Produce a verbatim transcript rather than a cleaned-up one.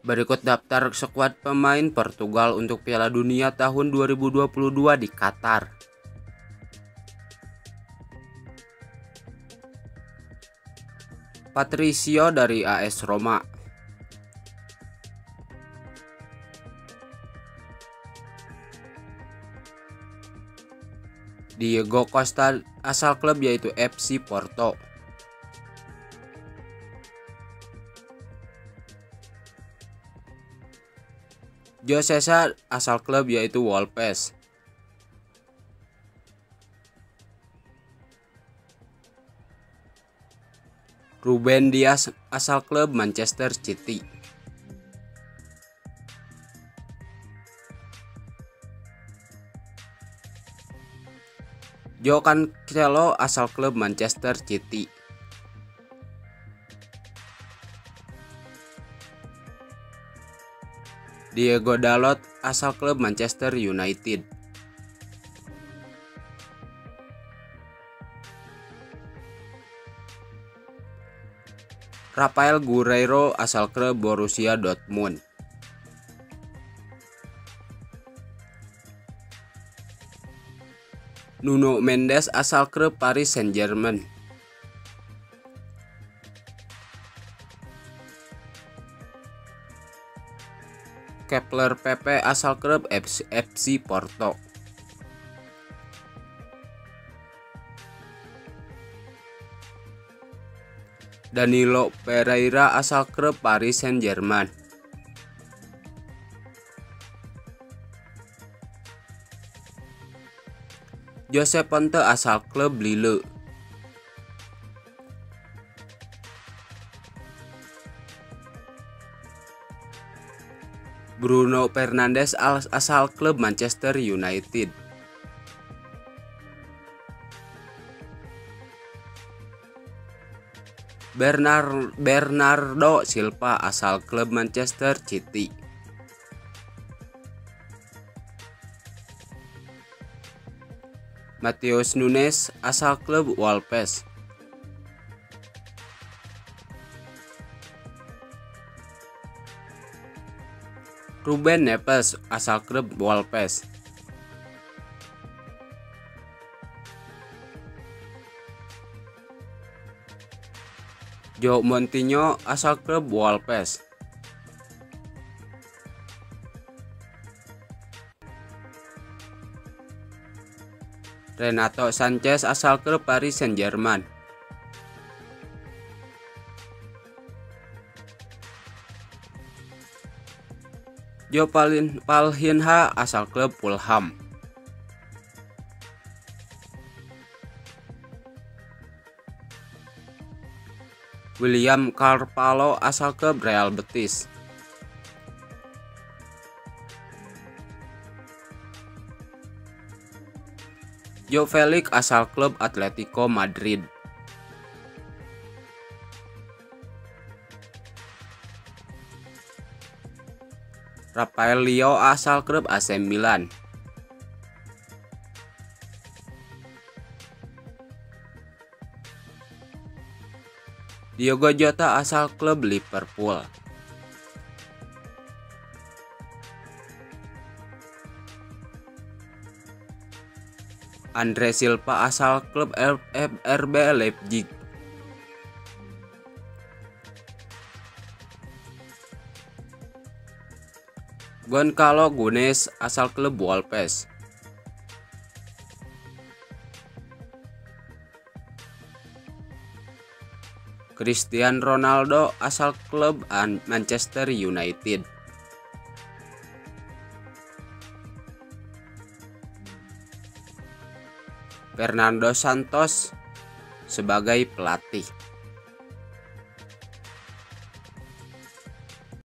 Berikut daftar skuad pemain Portugal untuk Piala Dunia tahun dua ribu dua puluh dua di Qatar. Patricio dari A S Roma. Diego Costa asal klub yaitu F C Porto. José Sa asal klub yaitu Wolves. Ruben Dias asal klub Manchester City. Joao Cancelo asal klub Manchester City. Diego Dalot asal klub Manchester United. Rafael Guerreiro asal klub Borussia Dortmund. Nuno Mendes asal klub Paris Saint-Germain. Kepler Pepe asal klub F C Porto. Danilo Pereira asal klub Paris Saint-Germain. Josep Ponte asal klub Lille. Bruno Fernandes asal klub Manchester United. Bernard, Bernardo Silva asal klub Manchester City. Matheus Nunes asal klub Wolves. Ruben Neves asal klub Wolves. João Moutinho asal klub Wolves. Renato Sanchez asal klub Paris Saint-Germain. Jo Palhinha asal klub Fulham. William Carvalho asal klub Real Betis. Joao Felix asal klub Atletico Madrid. Rafael Leao asal klub A C Milan. Diogo Jota asal klub Liverpool. Andre Silva asal klub R B Leipzig. Gonçalo Guedes asal klub Wolves. Cristiano Ronaldo asal klub Manchester United. Fernando Santos sebagai pelatih.